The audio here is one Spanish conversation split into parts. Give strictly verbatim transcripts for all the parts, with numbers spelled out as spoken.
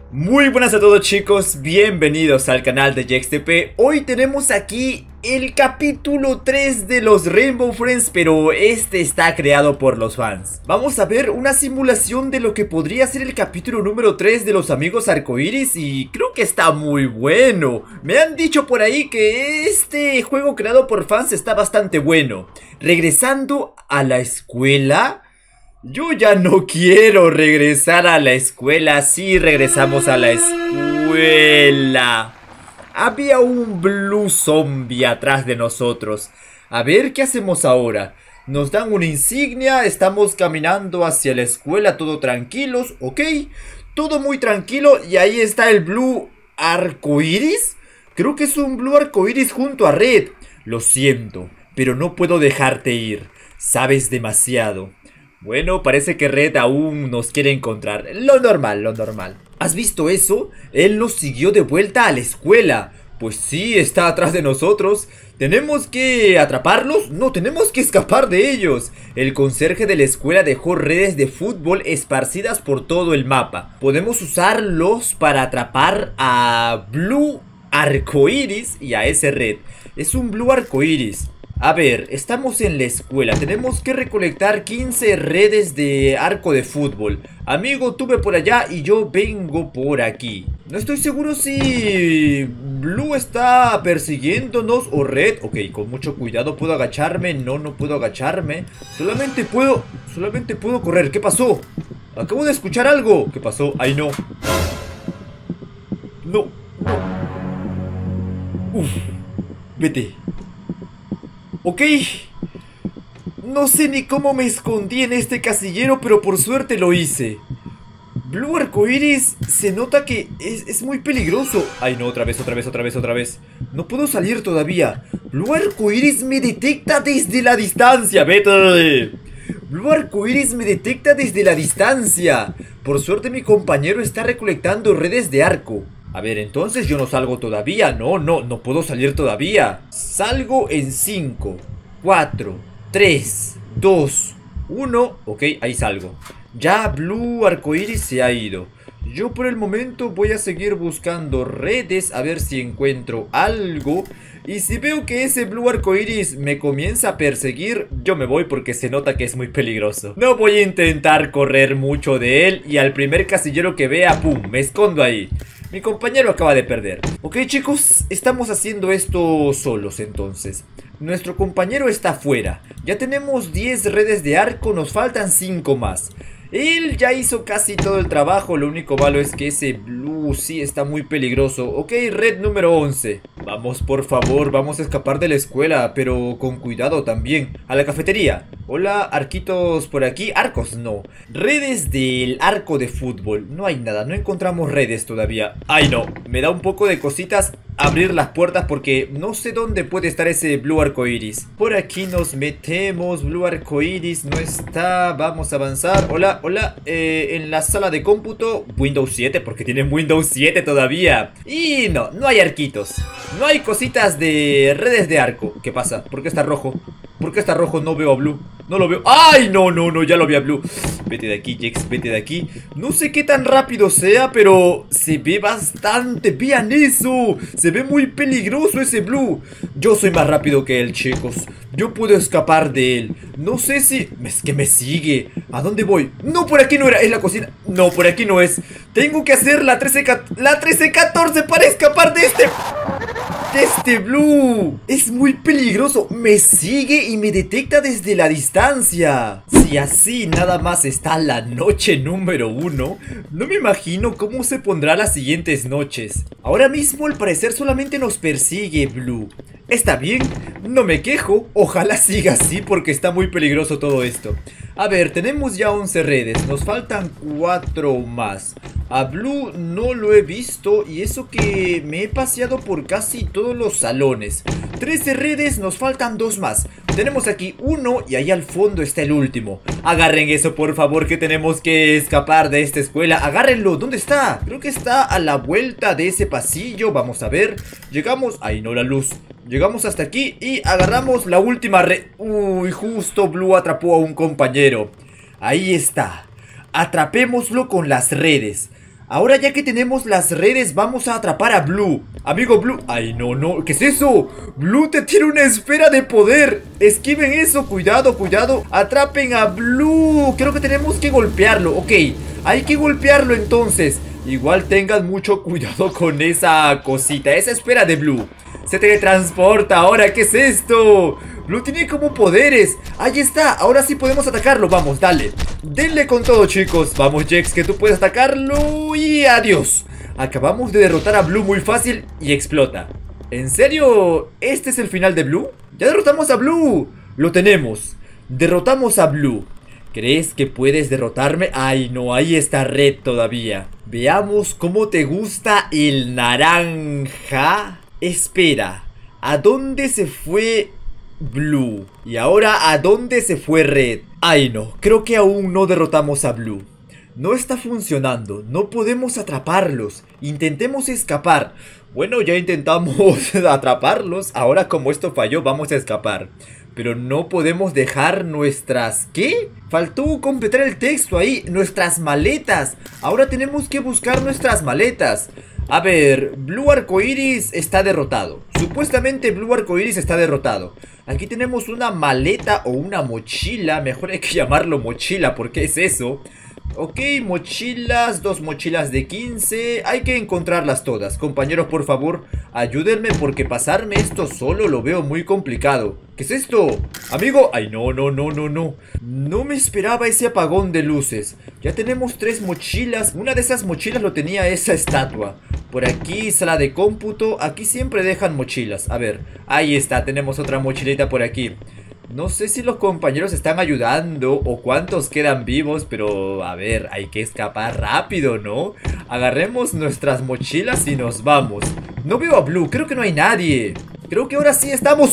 Muy buenas a todos, chicos, bienvenidos al canal de JaxTP. Hoy tenemos aquí el capítulo tres de los Rainbow Friends, pero este está creado por los fans. Vamos a ver una simulación de lo que podría ser el capítulo número tres de los amigos arcoiris y creo que está muy bueno. Me han dicho por ahí que este juego creado por fans está bastante bueno. Regresando a la escuela... Yo ya no quiero regresar a la escuela. Sí, regresamos a la escuela. Había un Blue Zombie atrás de nosotros. A ver, ¿qué hacemos ahora? Nos dan una insignia, estamos caminando hacia la escuela, todo tranquilos, ok. Todo muy tranquilo y ahí está el Blue Arcoiris. Creo que es un Blue Arcoiris junto a Red. Lo siento, pero no puedo dejarte ir. Sabes demasiado. Bueno, parece que Red aún nos quiere encontrar. Lo normal, lo normal. ¿Has visto eso? Él nos siguió de vuelta a la escuela. Pues sí, está atrás de nosotros. ¿Tenemos que atraparlos? No, tenemos que escapar de ellos. El conserje de la escuela dejó redes de fútbol esparcidas por todo el mapa. Podemos usarlos para atrapar a Blue Arcoiris y a ese Red. Es un Blue Arcoiris. A ver, estamos en la escuela, tenemos que recolectar quince redes de arco de fútbol. Amigo, tú ve por allá y yo vengo por aquí. No estoy seguro si Blue está persiguiéndonos o Red. Ok, con mucho cuidado, ¿puedo agacharme? No, no puedo agacharme. Solamente puedo, solamente puedo correr. ¿Qué pasó? Acabo de escuchar algo. ¿Qué pasó? Ay, no. No, no. Uf, vete. Ok, no sé ni cómo me escondí en este casillero, pero por suerte lo hice. Blue Arcoiris se nota que es, es muy peligroso. Ay no, otra vez, otra vez, otra vez, otra vez. No puedo salir todavía. Blue Arcoiris me detecta desde la distancia. Vete. Blue Arcoiris me detecta desde la distancia. Por suerte mi compañero está recolectando redes de arco. A ver, entonces yo no salgo todavía. No, no, no puedo salir todavía. Salgo en cinco, cuatro, tres, dos, uno. Ok, ahí salgo. Ya Blue Arcoiris se ha ido. Yo por el momento voy a seguir buscando redes, a ver si encuentro algo. Y si veo que ese Blue Arcoiris me comienza a perseguir, yo me voy porque se nota que es muy peligroso. No voy a intentar correr mucho de él y al primer casillero que vea, pum, me escondo ahí. Mi compañero acaba de perder. Ok, chicos, estamos haciendo esto solos entonces. Nuestro compañero está afuera. Ya tenemos diez redes de arco, nos faltan cinco más. Él ya hizo casi todo el trabajo. Lo único malo es que ese Blue sí está muy peligroso. Ok, red número once. Vamos, por favor, vamos a escapar de la escuela, pero con cuidado también. A la cafetería. Hola, arquitos por aquí. Arcos, no. Redes del arco de fútbol. No hay nada, no encontramos redes todavía. Ay, no, me da un poco de cositas abrir las puertas porque no sé dónde puede estar ese Blue Arcoiris. Por aquí nos metemos. Blue Arcoiris no está. Vamos a avanzar. Hola, hola. Eh, en la sala de cómputo Windows siete, porque tienen Windows siete todavía. Y no, no hay arquitos. No hay cositas de redes de arco. ¿Qué pasa? ¿Por qué está rojo? ¿Por qué está rojo? No veo a Blue. No lo veo. ¡Ay! No, no, no, ya lo vi a Blue. Vete de aquí, Jax, vete de aquí. No sé qué tan rápido sea, pero se ve bastante. Vean eso. Se ve muy peligroso ese Blue. Yo soy más rápido que él, chicos. Yo puedo escapar de él. No sé si... Es que me sigue. ¿A dónde voy? No, por aquí no era. Es la cocina. No, por aquí no es. Tengo que hacer la trece... La trece catorce para escapar de este... De este Blue. Es muy peligroso. Me sigue y me detecta desde la distancia. Si así nada más está la noche número uno, no me imagino cómo se pondrá las siguientes noches. Ahora mismo al parecer solamente nos persigue Blue. Está bien, no me quejo. Ojalá siga así porque está muy peligroso todo esto. A ver, tenemos ya once redes. Nos faltan cuatro más. A Blue no lo he visto y eso que me he paseado por casi todos los salones. trece redes, nos faltan dos más. Tenemos aquí uno y ahí al fondo está el último. Agarren eso, por favor, que tenemos que escapar de esta escuela. Agárrenlo, ¿dónde está? Creo que está a la vuelta de ese pasillo. Vamos a ver. Llegamos, ahí no la luz. Llegamos hasta aquí y agarramos la última red. Uy, justo Blue atrapó a un compañero. Ahí está. Atrapémoslo con las redes. Ahora ya que tenemos las redes, vamos a atrapar a Blue. Amigo Blue, ay no, no, ¿qué es eso? Blue te tiene una esfera de poder. Esquiven eso, cuidado, cuidado. Atrapen a Blue. Creo que tenemos que golpearlo, ok. Hay que golpearlo entonces. Igual tengan mucho cuidado con esa cosita, esa esfera de Blue. Se teletransporta ahora, ¿qué es esto? Blue tiene como poderes. Ahí está, ahora sí podemos atacarlo. Vamos, dale, denle con todo, chicos. Vamos, Jex, que tú puedes atacarlo. Y adiós. Acabamos de derrotar a Blue muy fácil y explota. ¿En serio? ¿Este es el final de Blue? ¡Ya derrotamos a Blue! Lo tenemos. Derrotamos a Blue. ¿Crees que puedes derrotarme? Ay, no, ahí está Red todavía. Veamos cómo te gusta el naranja. Espera, ¿a dónde se fue Blue? Y ahora, ¿a dónde se fue Red? Ay, no, creo que aún no derrotamos a Blue. No está funcionando, no podemos atraparlos. Intentemos escapar. Bueno, ya intentamos atraparlos. Ahora como esto falló, vamos a escapar. Pero no podemos dejar nuestras... ¿Qué? Faltó completar el texto ahí. Nuestras maletas. Ahora tenemos que buscar nuestras maletas. A ver, Blue Arcoiris está derrotado. Supuestamente Blue Arcoiris está derrotado. Aquí tenemos una maleta o una mochila. Mejor hay que llamarlo mochila, porque es eso. Ok, mochilas, dos mochilas de quince. Hay que encontrarlas todas. Compañeros, por favor, ayúdenme, porque pasarme esto solo lo veo muy complicado. ¿Qué es esto? Amigo, ay no, no, no, no, no. No me esperaba ese apagón de luces. Ya tenemos tres mochilas. Una de esas mochilas lo tenía esa estatua. Por aquí, sala de cómputo. Aquí siempre dejan mochilas. A ver, ahí está, tenemos otra mochilita por aquí. No sé si los compañeros están ayudando o cuántos quedan vivos, pero a ver, hay que escapar rápido, ¿no? Agarremos nuestras mochilas y nos vamos. No veo a Blue, creo que no hay nadie. Creo que ahora sí estamos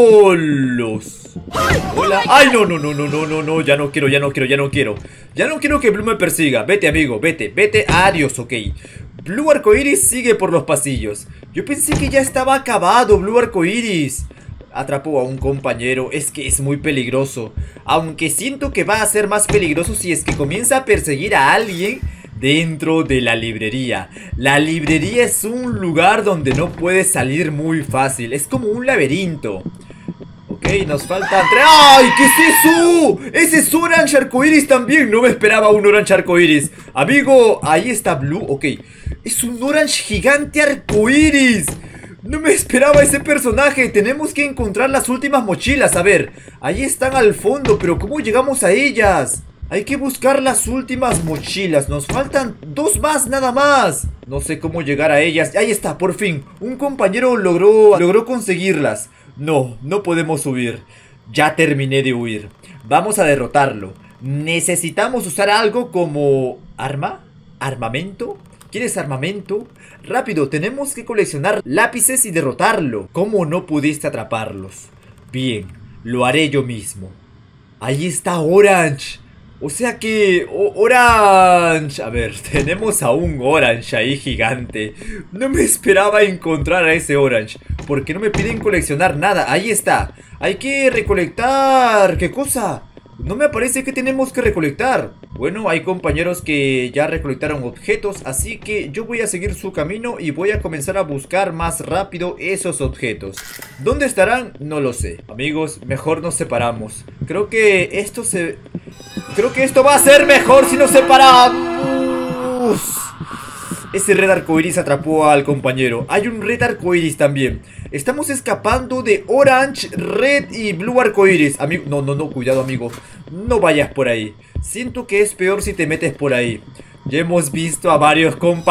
solos. Hola. Ay, no, no, no, no, no, no, no, ya no quiero, ya no quiero, ya no quiero. Ya no quiero que Blue me persiga. Vete, amigo, vete, vete, adiós, ok. Blue Arcoiris sigue por los pasillos. Yo pensé que ya estaba acabado Blue Arcoiris. Atrapó a un compañero, es que es muy peligroso. Aunque siento que va a ser más peligroso si es que comienza a perseguir a alguien dentro de la librería. La librería es un lugar donde no puedes salir muy fácil. Es como un laberinto. Ok, nos faltan tres. ¡Ay! ¿Qué es eso? Ese es Orange Arcoiris también. No me esperaba un Orange Arcoiris. Amigo, ahí está Blue. Ok, es un Orange gigante arcoiris. No me esperaba ese personaje. Tenemos que encontrar las últimas mochilas. A ver, ahí están al fondo, pero ¿cómo llegamos a ellas? Hay que buscar las últimas mochilas. Nos faltan dos más nada más. No sé cómo llegar a ellas. Ahí está, por fin. Un compañero logró, logró conseguirlas. No, no podemos huir. Ya terminé de huir. Vamos a derrotarlo. Necesitamos usar algo como... ¿arma? ¿Armamento? ¿Quieres armamento? Rápido, tenemos que coleccionar lápices y derrotarlo. ¿Cómo no pudiste atraparlos? Bien, lo haré yo mismo. Ahí está Orange. O sea que... Orange... A ver, tenemos a un Orange ahí gigante. No me esperaba encontrar a ese Orange. Porque no me piden coleccionar nada. Ahí está. Hay que recolectar... ¿Qué cosa? No me aparece que tenemos que recolectar. Bueno, hay compañeros que ya recolectaron objetos, así que yo voy a seguir su camino y voy a comenzar a buscar más rápido esos objetos. ¿Dónde estarán? No lo sé. Amigos, mejor nos separamos. Creo que esto se... Creo que esto va a ser mejor si nos separamos. Ese Red Arcoiris atrapó al compañero. Hay un Red Arcoiris también. Estamos escapando de Orange, Red y Blue Arcoiris. Amigo, no, no, no, cuidado, amigo. No vayas por ahí. Siento que es peor si te metes por ahí. Ya hemos visto a varios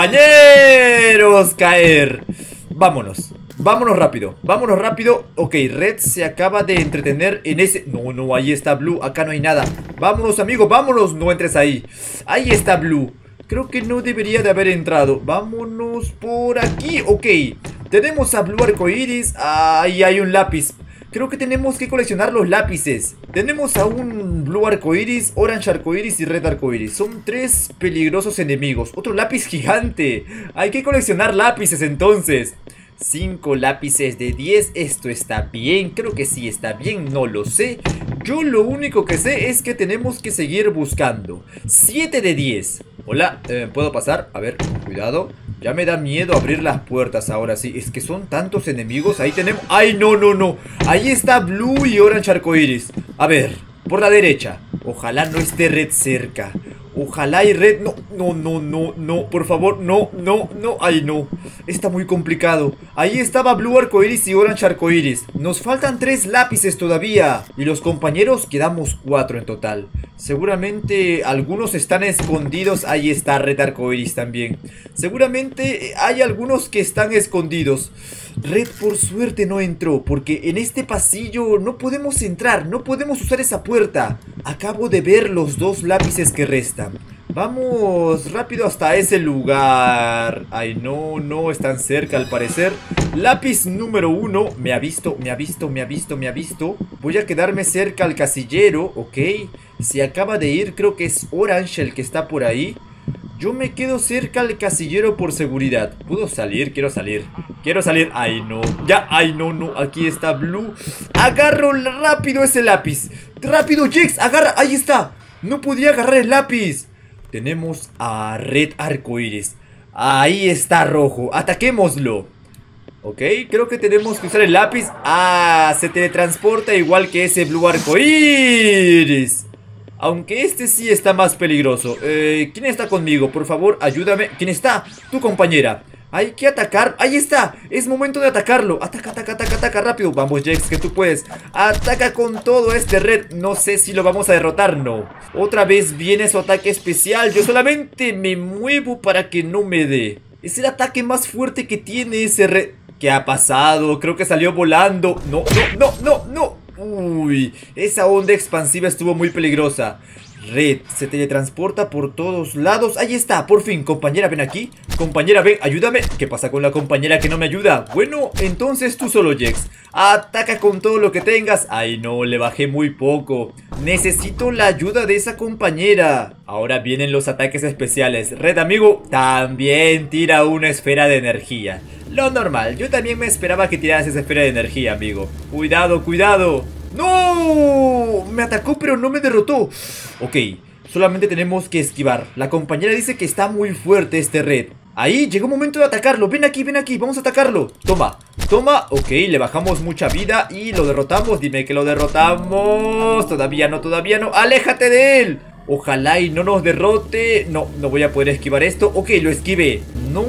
compañeros caer. Vámonos. Vámonos rápido. Vámonos rápido. Ok, Red se acaba de entretener en ese... No, no, ahí está Blue. Acá no hay nada. Vámonos, amigo, vámonos. No entres ahí. Ahí está Blue. Creo que no debería de haber entrado. Vámonos por aquí. Ok, tenemos a Blue Arcoiris. Ahí hay un lápiz. Creo que tenemos que coleccionar los lápices. Tenemos a un Blue Arcoiris, Orange Arcoiris y Red Arcoiris. Son tres peligrosos enemigos. Otro lápiz gigante. Hay que coleccionar lápices entonces. Cinco lápices de diez. Esto está bien. Creo que sí está bien. No lo sé. Yo lo único que sé es que tenemos que seguir buscando. Siete de diez. Hola, eh, ¿puedo pasar? A ver, cuidado. Ya me da miedo abrir las puertas ahora sí. Es que son tantos enemigos. Ahí tenemos... ¡Ay, no, no, no! Ahí está Blue y Orange Arcoiris. A ver, por la derecha. Ojalá no esté Red cerca. Ojalá y Red... No, no, no, no, no. Por favor, no, no, no. Ay, no. Está muy complicado. Ahí estaba Blue Arcoiris y Orange Arcoiris. Nos faltan tres lápices todavía. Y los compañeros quedamos cuatro en total. Seguramente algunos están escondidos. Ahí está Red Arcoiris también. Seguramente hay algunos que están escondidos. Red por suerte no entró, porque en este pasillo no podemos entrar, no podemos usar esa puerta. Acabo de ver los dos lápices que restan. Vamos rápido hasta ese lugar. Ay, no, no, están cerca al parecer. Lápiz número uno. Me ha visto, me ha visto, me ha visto, me ha visto. Voy a quedarme cerca al casillero, ok. Se acaba de ir, creo que es Orange el que está por ahí. Yo me quedo cerca al casillero por seguridad. ¿Puedo salir? Quiero salir. Quiero salir. Ay, no. Ya. Ay, no, no. Aquí está Blue. Agarro rápido ese lápiz. Rápido, Jax. Agarra. Ahí está. No podía agarrar el lápiz. Tenemos a Red Arcoiris. Ahí está Rojo. Ataquémoslo. Ok, creo que tenemos que usar el lápiz. Ah, se teletransporta igual que ese Blue Arcoiris. Aunque este sí está más peligroso. eh, ¿Quién está conmigo? Por favor, ayúdame. ¿Quién está? Tu compañera. Hay que atacar. Ahí está. Es momento de atacarlo. Ataca, ataca, ataca, ataca rápido. Vamos, Jax, que tú puedes. Ataca con todo este Red. No sé si lo vamos a derrotar, no. Otra vez viene su ataque especial. Yo solamente me muevo para que no me dé. Es el ataque más fuerte que tiene ese Red. ¿Qué ha pasado? Creo que salió volando. No, no, no, no, no. Uy, esa onda expansiva estuvo muy peligrosa. Red se teletransporta por todos lados. Ahí está, por fin, compañera, ven aquí. Compañera, ven, ayúdame. ¿Qué pasa con la compañera que no me ayuda? Bueno, entonces tú solo, Jax. Ataca con todo lo que tengas. Ay, no, le bajé muy poco. Necesito la ayuda de esa compañera. Ahora vienen los ataques especiales. Red, amigo, también tira una esfera de energía. Lo normal, yo también me esperaba que tiraras esa esfera de energía, amigo. Cuidado, cuidado. ¡No! Me atacó pero no me derrotó. Ok, solamente tenemos que esquivar. La compañera dice que está muy fuerte este Red. Ahí, llegó un momento de atacarlo. Ven aquí, ven aquí, vamos a atacarlo. Toma, toma, ok, le bajamos mucha vida y lo derrotamos. Dime que lo derrotamos. Todavía no, todavía no, aléjate de él. Ojalá y no nos derrote. No, no voy a poder esquivar esto. Ok, lo esquivé.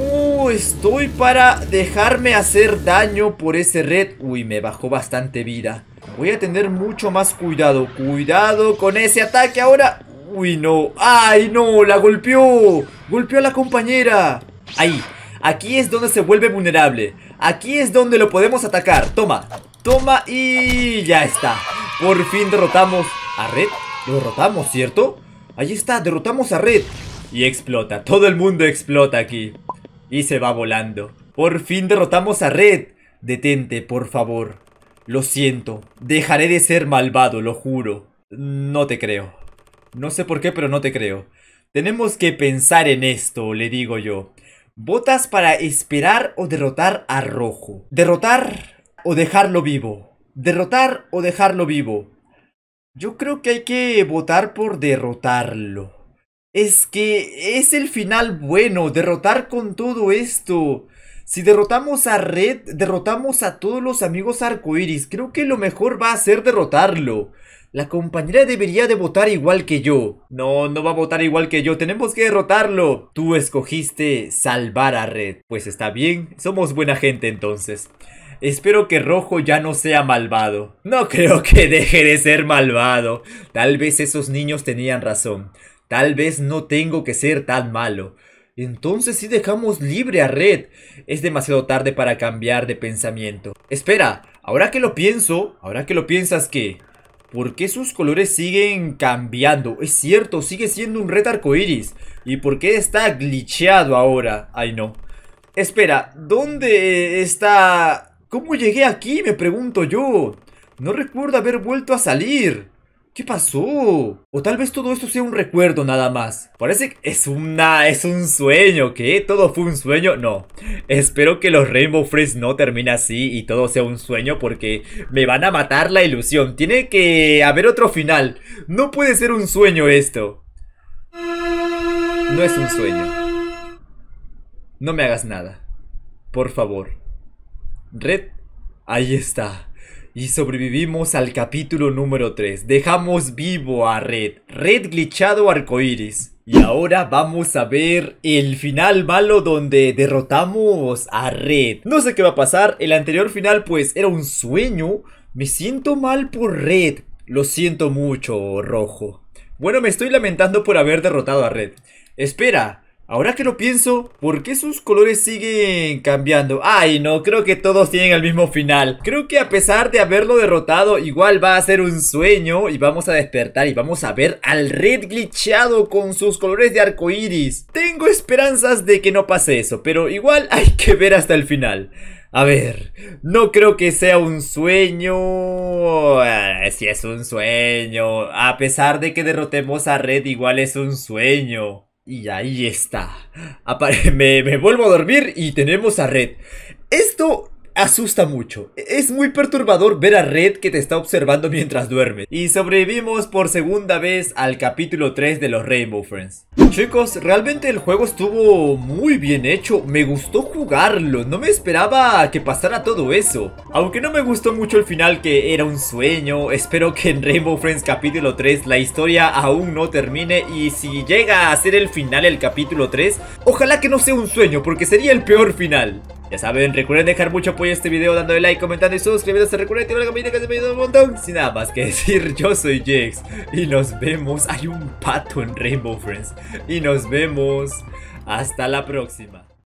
No estoy para dejarme hacer daño por ese Red. Uy, me bajó bastante vida. Voy a tener mucho más cuidado. Cuidado con ese ataque ahora. Uy, no. ¡Ay, no! La golpeó. Golpeó a la compañera. Ahí. Aquí es donde se vuelve vulnerable. Aquí es donde lo podemos atacar. Toma. Toma y ya está. Por fin derrotamos a Red. Lo derrotamos, ¿cierto? Ahí está, derrotamos a Red. Y explota, todo el mundo explota aquí. Y se va volando. Por fin derrotamos a Red. Detente, por favor. Lo siento, dejaré de ser malvado, lo juro. No te creo. No sé por qué, pero no te creo. Tenemos que pensar en esto, le digo yo. ¿Votas para esperar o derrotar a Rojo? ¿Derrotar o dejarlo vivo? ¿Derrotar o dejarlo vivo? Yo creo que hay que votar por derrotarlo. Es que es el final bueno, derrotar con todo esto. Si derrotamos a Red, derrotamos a todos los amigos arcoiris. Creo que lo mejor va a ser derrotarlo. La compañera debería de votar igual que yo. No, no va a votar igual que yo. Tenemos que derrotarlo. Tú escogiste salvar a Red. Pues está bien, somos buena gente entonces. Espero que Rojo ya no sea malvado. No creo que deje de ser malvado. Tal vez esos niños tenían razón. Tal vez no tengo que ser tan malo. Entonces sí dejamos libre a Red. Es demasiado tarde para cambiar de pensamiento. Espera, ahora que lo pienso, ahora que lo piensas, ¿qué? ¿Por qué sus colores siguen cambiando? Es cierto, sigue siendo un Red arcoiris. ¿Y por qué está glitcheado ahora? Ay, no. Espera, ¿dónde está? ¿Cómo llegué aquí? Me pregunto yo. No recuerdo haber vuelto a salir. ¿Qué pasó? O tal vez todo esto sea un recuerdo nada más. Parece que es una... es un sueño. ¿Qué? ¿Todo fue un sueño? No. Espero que los Rainbow Friends no terminen así y todo sea un sueño, porque me van a matar la ilusión. Tiene que haber otro final. No puede ser un sueño esto. No es un sueño. No me hagas nada. Por favor. Red, ahí está. Y sobrevivimos al capítulo número tres. Dejamos vivo a Red. Red glitchado arcoiris. Y ahora vamos a ver el final malo donde derrotamos a Red. No sé qué va a pasar. El anterior final pues era un sueño. Me siento mal por Red. Lo siento mucho, Rojo. Bueno, me estoy lamentando por haber derrotado a Red. Espera. Ahora que lo pienso, ¿por qué sus colores siguen cambiando? Ay, no, creo que todos tienen el mismo final. Creo que a pesar de haberlo derrotado, igual va a ser un sueño y vamos a despertar y vamos a ver al Red glitchado con sus colores de arcoiris. Tengo esperanzas de que no pase eso, pero igual hay que ver hasta el final. A ver, no creo que sea un sueño. eh, Si es un sueño, a pesar de que derrotemos a Red, igual es un sueño. Y ahí está. Apare me, me vuelvo a dormir y tenemos a Red. Esto asusta mucho. Es muy perturbador ver a Red que te está observando mientras duermes. Y sobrevivimos por segunda vez al capítulo tres de los Rainbow Friends. Chicos, realmente el juego estuvo muy bien hecho. Me gustó jugarlo. No me esperaba que pasara todo eso. Aunque no me gustó mucho el final, que era un sueño. Espero que en Rainbow Friends capítulo tres la historia aún no termine. Y si llega a ser el final el capítulo tres, ojalá que no sea un sueño, porque sería el peor final. Ya saben, recuerden dejar mucho apoyo a este video dándole like, comentando y suscribiéndose. Recuerden activar la campanita que se me ayuda un montón. Sin nada más que decir, yo soy Jax y nos vemos. Hay un pato en Rainbow Friends. Y nos vemos hasta la próxima.